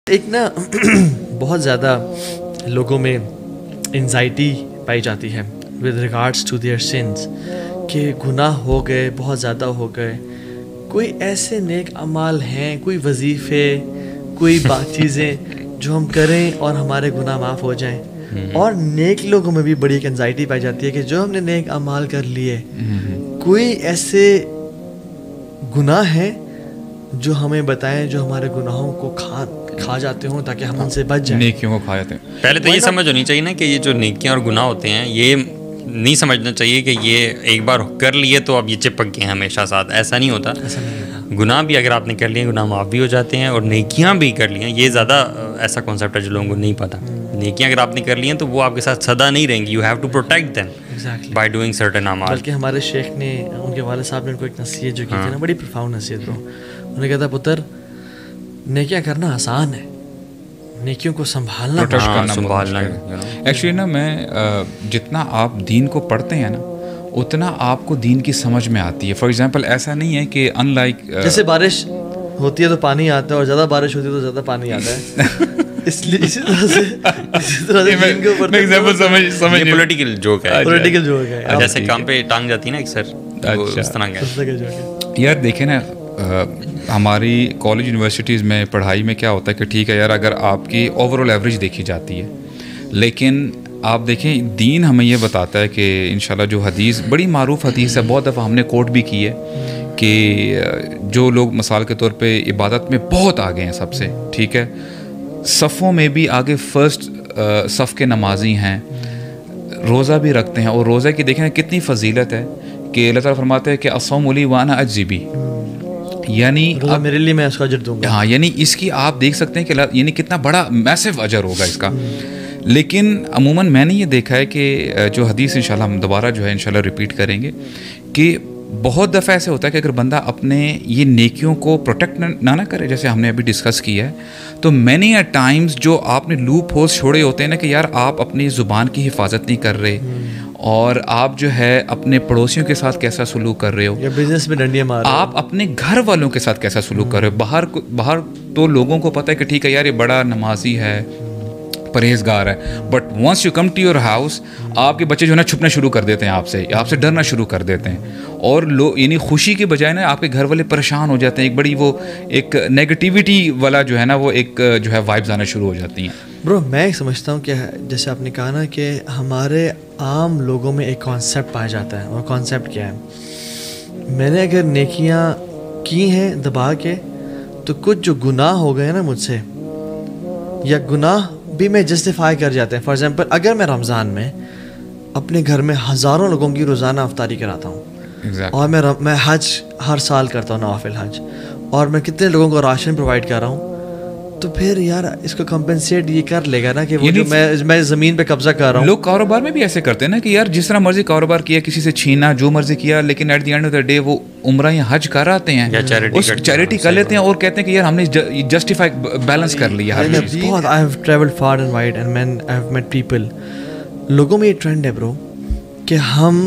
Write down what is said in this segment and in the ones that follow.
ایک نا بہت زیادہ لوگوں میں انزائٹی پائی جاتی ہے with regards to their sins کہ گناہ ہو گئے، بہت زیادہ ہو گئے. کوئی ایسے نیک اعمال ہیں، کوئی وظیفے، کوئی چیزیں جو ہم کریں اور ہمارے گناہ معاف ہو جائیں. اور نیک لوگوں میں بھی بڑی ایک انزائٹی پائی جاتی ہے کہ جو ہم نے نیک اعمال کر لیے، کوئی ایسے گناہ ہیں جو ہمیں بتائیں جو ہمارے گناہوں کو کھا جاتے ہوں تاکہ ہم ان سے بچ جائیں. نیکیوں کو کھا جاتے ہیں. پہلے تو یہ سمجھ ہونی چاہیے نا کہ یہ جو نیکیاں اور گناہ ہوتے ہیں، یہ نہیں سمجھنا چاہیے کہ یہ ایک بار کر لیے تو اب یہ چپک گئے ہیں ہمیشہ ساتھ. ایسا نہیں ہوتا. گناہ بھی اگر آپ نے کر لیے، گناہ معاف بھی ہو جاتے ہیں، اور نیکیاں بھی کر لی ہیں. یہ زیادہ ایسا کانسیپٹ ہے جو لوگوں کو نہیں پتہ. نیکیاں اگر آپ نے کر لی ہیں تو وہ آپ کے ساتھ سدا نہیں رہیں گی. You have to protect them by doing certain اعمال. بلکہ ہمارے شیخ نے، ان کے والد صاحب نے ان کو ایک نصیحت جو کی تھی نا، بڑی پروفاؤنڈ نصیحت. انہوں نے کہا تھا، پتر نیکیاں کرنا آسان ہے، نیکیوں کو سنبھالنا ایکچولی نا میں جتنا آپ دین کو پڑھتے ہیں نا اتنا آپ کو دین کی سمجھ میں آتی ہے. فار ایگزامپل ایسا نہیں ہے کہ ان لائک جیسے بارش ہوتی ہے تو پانی آتا ہے، اور زیادہ بارش ہوتی ہے تو زیادہ پانی آتا ہے. اس لیے اسی طرح سے دین کے اوپر پولیٹیکل جوک ہے. پولیٹیکل جوک ہے. جیسے کام پہ ٹانگ جاتی ہے نا ایک سر، اس طرح کا. یار دیکھیں نا، ہماری کالج یونیورسٹیز میں پڑھائی میں کیا ہوتا ہے کہ ٹھیک ہے یار، اگر آپ کی اوور آل ایوریج دیکھی جاتی ہے، لیکن آپ دیکھیں دین ہمیں یہ بتاتا ہے کہ انشاءاللہ جو حدیث بڑی معروف حدیث ہے، بہت دفعہ ہم نے کوٹ بھی کی ہے کہ جو لوگ مثال کے طور پہ عبادت میں بہت آگے ہیں سب سے، ٹھیک ہے، صفوں میں بھی آگے فرسٹ صف کے نمازی ہیں، روزہ بھی رکھتے ہیں. اور روزہ کی دیکھیں کتنی فضیلت ہے کہ اللہ تعالیٰ فرماتے ہیں کہ الصوم لی وانا اجزی بی، یعنی میرے لیے میں اس کا اجر دوں گا. ہاں، یعنی اس کی آپ دیکھ سکتے ہیں کہ یعنی کتنا بڑا میسو اجر ہوگا اس کا. لیکن عموماً میں نے یہ دیکھا ہے کہ جو حدیث انشاءاللہ ہم دوبارہ جو ہے انشاءاللہ ریپیٹ کریں گے کہ بہت دفعہ ایسے ہوتا ہے کہ اگر بندہ اپنے یہ نیکیوں کو پروٹیکٹ نہ کرے، جیسے ہم نے ابھی ڈسکس کیا ہے، تو مینی اے ٹائمز جو آپ نے لوپ ہولز چھوڑے ہوتے ہیں نا کہ یار آپ اپنی زبان کی حفاظت نہیں کر رہے، اور آپ جو ہے اپنے پڑوسیوں کے ساتھ کیسا سلوک کر رہے ہو، یا بزنس میں ڈنڈیاں مار رہے ہو، آپ اپنے گھر والوں کے ساتھ کیسا سلوک کر رہے ہو. باہر تو لوگوں کو پتہ ہے کہ ٹھیک ہے یار یہ بڑا نمازی ہے، پرہیزگار ہے، but once you come to your house آپ کے بچے جو ہے نا چھپنا شروع کر دیتے ہیں آپ سے ڈرنا شروع کر دیتے ہیں، اور یعنی خوشی کے بجائے نا آپ کے گھر والے پریشان ہو جاتے ہیں. ایک بڑی وہ ایک نیگیٹیوٹی والا جو ہے نا وہ ایک جو ہے وائبز آنا شروع ہو جاتی ہیں. برو میں سمجھتا ہوں کہ جیسے آپ نے کہا نا کہ ہمارے عام لوگوں میں ایک کانسیپٹ پایا جاتا ہے. اور کانسیپٹ کیا ہے؟ میں نے اگر نیکیاں کی ہیں دبا کے، تو کچھ جو گناہ ہو گئے نا مجھ سے، یا گناہ بھی میں جسٹیفائی کر جاتے ہیں. فار ایگزامپل اگر میں رمضان میں اپنے گھر میں ہزاروں لوگوں کی روزانہ افطاری کراتا ہوں، اور میں حج ہر سال کرتا ہوں، نوافل حج، اور میں کتنے لوگوں کو راشن پرووائڈ کر رہا ہوں، تو پھر یار اس کو کمپنسیٹ یہ کر لے گا نا کہ وہ جو میں زمین پہ قبضہ کر رہا ہوں. لوگ کاروبار میں بھی ایسے کرتے ہیں نا کہ یار جس طرح مرضی کاروبار کیا، کسی سے چھینا، جو مرضی کیا، لیکن at the end of the day وہ عمرہ یا حج کر آتے ہیں، اس چیریٹی کر لیتے ہیں، اور کہتے ہیں کہ یار ہم نے جسٹیفائی بیلنس کر لیا. بہت I have travelled far and wide and man I have met people. لوگوں میں یہ ٹرینڈ ہے برو کہ ہم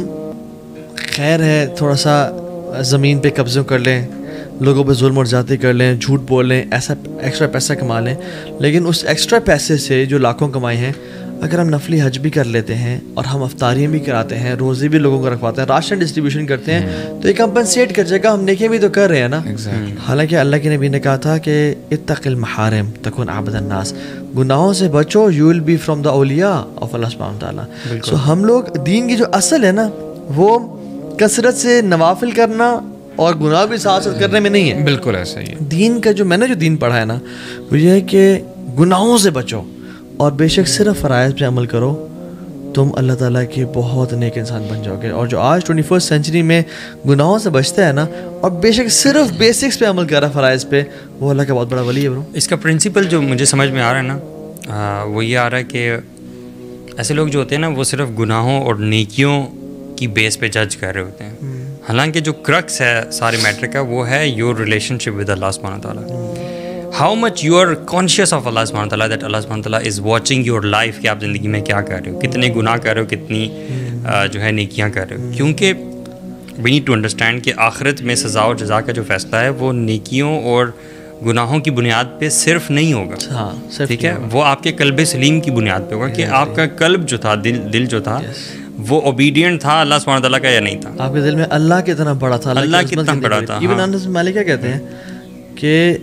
خیر ہے تھوڑا سا زمین پہ قبضہ کر لیں، لوگوں پہ ظلم اور زیادتی کر لیں، جھوٹ بول لیں، ایسا ایکسٹرا پیسہ کما لیں، لیکن اس ایکسٹرا پیسے سے جو لاکھوں کمائے ہیں، اگر ہم نفلی حج بھی کر لیتے ہیں، اور ہم افطاریاں بھی کراتے ہیں، روزے بھی لوگوں کو رکھواتے ہیں، راشن ڈسٹریبیوشن کرتے ہیں، تو یہ کمپنسیٹ کر جائے گا. ہم نیکیاں بھی تو کر رہے ہیں نا. حالانکہ اللہ کے نبی نے کہا تھا کہ اتق المحارم تکن عبد الناس، گناہوں سے بچو، you will be from the اولیاء آف اللہ سبحانہ تعالیٰ. سو ہم لوگ دین کی جو اصل ہے نا وہ کثرت سے نوافل کرنا اور گناہ بھی ساتھ ساتھ کرنے میں نہیں ہے. بالکل ایسا ہی ہے. دین کا جو میں نے جو دین پڑھا ہے نا وہ یہ ہے کہ گناہوں سے بچو، اور بے شک صرف فرائض پہ عمل کرو، تم اللہ تعالیٰ کے بہت نیک انسان بن جاؤ گے. اور جو آج 21 سینچری میں گناہوں سے بچتا ہے نا، اور بے شک صرف بیسکس پہ عمل کر رہا ہے، فرائض پہ، وہ اللہ کا بہت بڑا ولی ہے برو. اس کا پرنسپل جو مجھے سمجھ میں آ رہا ہے نا، وہ یہ آ رہا ہے کہ ایسے لوگ جو ہوتے ہیں نا وہ صرف گناہوں اور نیکیوں کی بیس پہ جج کر رہے ہوتے ہیں، حالانکہ جو کرکس ہے سارے میٹر کا وہ ہے یور ریلیشن شپ ود اللہ سبحانہ تعالیٰ. How much you are conscious of اللہ سبحانہ تعالیٰ دیٹ اللہ سبحانہ تعالیٰ از واچنگ یور لائف، کہ آپ زندگی میں کیا کر رہے ہو، کتنے گناہ کر رہے ہو، کتنی جو ہے نیکیاں کر رہے ہو. کیونکہ وی نیڈ ٹو انڈرسٹینڈ کہ آخرت میں سزا و جزا کا جو فیصلہ ہے وہ نیکیوں اور گناہوں کی بنیاد پہ صرف نہیں ہوگا. ہاں صرف ٹھیک ہے, وہ آپ کے قلب سلیم کی بنیاد پہ ہوگا کہ آپ کا قلب جو تھا, دل جو تھا, وہ اوبیڈینٹ تھا اللہ سبحانہ تعالیٰ کا یا نہیں تھا. آپ کے دل میں اللہ کتنا بڑا تھا, اللہ کتنا بڑا تھا. ایون انس مالک کیا کہتے ہیں کہ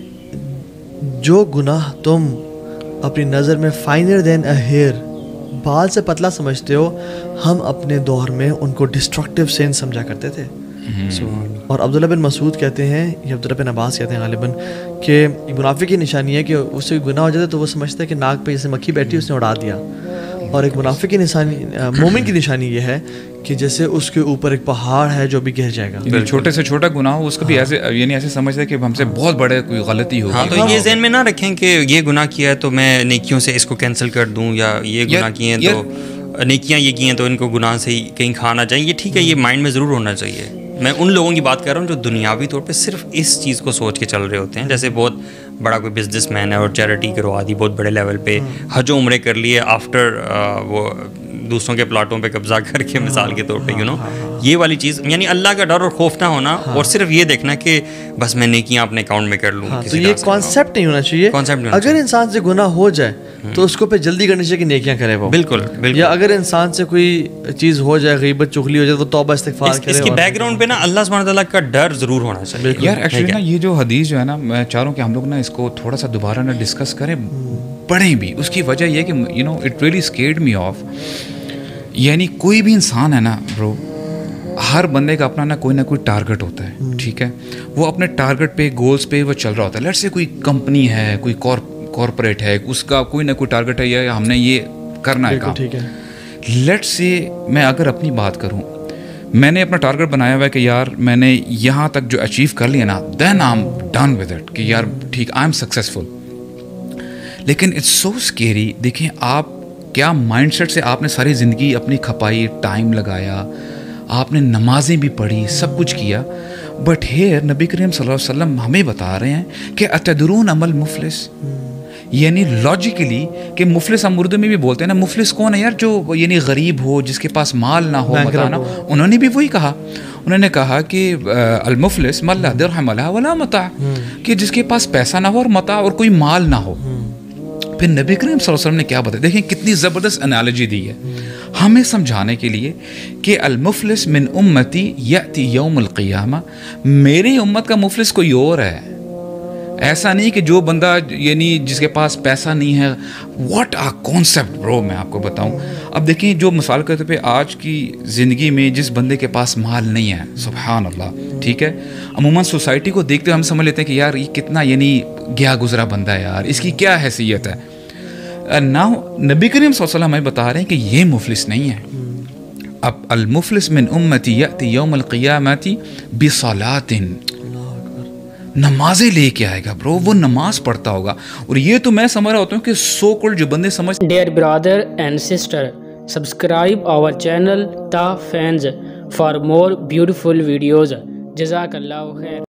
جو گناہ تم اپنی نظر میں فائنر دین اے ہیئر, بال سے پتلا سمجھتے ہو, ہم اپنے دور میں ان کو ڈسٹرکٹیو سین سمجھا کرتے تھے. اور عبداللہ بن مسعود کہتے ہیں, یا عبداللہ بن عباس کہتے ہیں غالباً, کہ منافق کی نشانی ہے کہ اس سے گناہ ہو جاتا ہے تو وہ سمجھتا ہے کہ ناک پہ جیسے مکھی بیٹھی اس نے اڑا دیا. اور ایک منافق کی نشانی, مومن کی نشانی یہ ہے کہ جیسے اس کے اوپر ایک پہاڑ ہے جو بھی گر جائے گا. چھوٹے سے چھوٹا گناہ ہو اس کو بھی ایسے یعنی ایسے سمجھتا ہے کہ ہم سے بہت بڑے کوئی غلطی ہوگی. ہاں, تو یہ ذہن میں نہ رکھیں کہ یہ گناہ کیا ہے تو میں نیکیوں سے اس کو کینسل کر دوں, یا یہ گناہ کیے ہیں تو نیکیاں یہ کی ہیں تو ان کو گناہ سے کہیں کھانا چاہیے. یہ ٹھیک ہے, یہ مائنڈ میں ضرور ہونا چاہیے. میں ان لوگوں کی بات کر رہا ہوں جو دنیاوی طور پہ صرف اس چیز کو سوچ کے چل رہے ہوتے ہیں. جیسے بہت بڑا کوئی بزنس مین ہے اور چیریٹی کروا دی بہت بڑے لیول پہ, حج و عمرے کر لیے آفٹر وہ دوسروں کے پلاٹوں پہ قبضہ کر کے, مثال کے طور پہ یہ والی چیز, یعنی اللہ کا ڈر اور خوف نہ ہونا, اور صرف یہ دیکھنا کہ بس میں نیکیاں اپنے اکاؤنٹ میں کر لوں. تو یہ کانسیپٹ نہیں ہونا چاہیے. اگر انسان سے گناہ ہو جائے تو اس کو پہ جلدی کرنی چاہیے کہ نیکیاں کرے وہ. بالکل. یا اگر انسان سے کوئی چیز ہو جائے, غیبت چغلی ہو جائے, تو توبہ استغفار کرے. اس کی بیک گراؤنڈ پہ نا اللہ سبحانہ تعالیٰ کا ڈر ضرور ہونا چاہیے. یار ایکچولی نا یہ جو حدیث جو ہے نا, میں چاہ رہا ہوں کہ ہم لوگ نا اس کو تھوڑا سا دوبارہ نا ڈسکس کریں, پڑھیں بھی. اس کی وجہ یہ کہ you know it really scared me off. یعنی کوئی بھی انسان ہے نا برو, ہر بندے کا اپنا نا کوئی ٹارگٹ ہوتا ہے. ٹھیک ہے, وہ اپنے ٹارگٹ پہ, گولز پہ وہ چل رہا ہوتا ہے. لیٹس سے کوئی کمپنی ہے, کوئی کارپوریٹ ہے, اس کا کوئی نہ کوئی ٹارگٹ ہے, یا ہم نے یہ کرنا ہے کام. ٹھیک ہے, لیٹس سے میں اگر اپنی بات کروں, میں نے اپنا ٹارگٹ بنایا ہوا ہے کہ یار میں نے یہاں تک جو اچیو کر لیا نا, then I am done with it, کہ یار ٹھیک آئی ایم سکسیزفل. لیکن اٹس سو اسکیری. دیکھیں آپ کیا مائنڈ سیٹ سے آپ نے ساری زندگی اپنی کھپائی, ٹائم لگایا, آپ نے نمازیں بھی پڑھی, سب کچھ کیا, بٹ ہیئر نبی کریم صلی اللہ علیہ وسلم ہمیں بتا رہے ہیں کہ اتدرون عمل مفلس, یعنی لاجیکلی کہ مفلس ہم اردو میں بھی بولتے ہیں نا. مفلس کون ہے یار؟ جو یعنی غریب ہو, جس کے پاس مال نہ ہو, متاع نہ. انہوں نے بھی وہی کہا. انہوں نے کہا کہ المفلس من لا درہم لہ ولا متاع, کہ جس کے پاس پیسہ نہ ہو اور متاع اور کوئی مال نہ ہو. پھر نبی کریم صلی اللہ علیہ وسلم نے کیا بتایا, دیکھیں کتنی زبردست انالوجی دی ہے ہمیں سمجھانے کے لیے کہ المفلس من امتی یأتی یوم القیامہ, میری امت کا مفلس کوئی اور ہے. ایسا نہیں کہ جو بندہ یعنی جس کے پاس پیسہ نہیں ہے. واٹ آ کانسیپٹ برو, میں آپ کو بتاؤں. اب دیکھیں جو مثال کے طور پہ آج کی زندگی میں جس بندے کے پاس مال نہیں ہے, سبحان اللہ, ٹھیک ہے, عموماً سوسائٹی کو دیکھتے ہم سمجھ لیتے ہیں کہ یار یہ کتنا یعنی گیا گزرا بندہ ہے یار, اس کی کیا حیثیت ہے. نہ نبی کریم صلی اللہ علیہ وسلم ہمیں بتا رہے ہیں کہ یہ مفلس نہیں ہے. اب المفلس من امتی یأتی یوم القیامت بصلاۃ, نمازیں لے کے آئے گا برو, وہ نماز پڑھتا ہوگا. اور یہ تو میں سمجھ رہا ہوتا ہوں کہ سو کل جو بندے سمجھ. Dear brother and sister, subscribe our channel to fans for more beautiful videos. جزاک اللہ خیر.